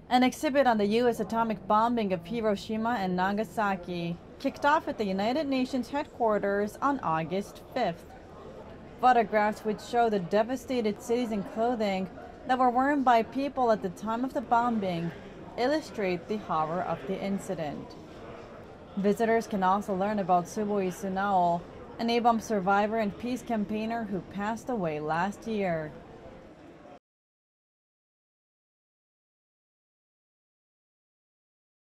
An exhibit on the U.S. atomic bombing of Hiroshima and Nagasaki kicked off at the United Nations headquarters on August 5th. Photographs which show the devastated cities and clothing that were worn by people at the time of the bombing illustrate the horror of the incident. Visitors can also learn about Tsuboi Sunao, an A-bomb survivor and peace campaigner who passed away last year.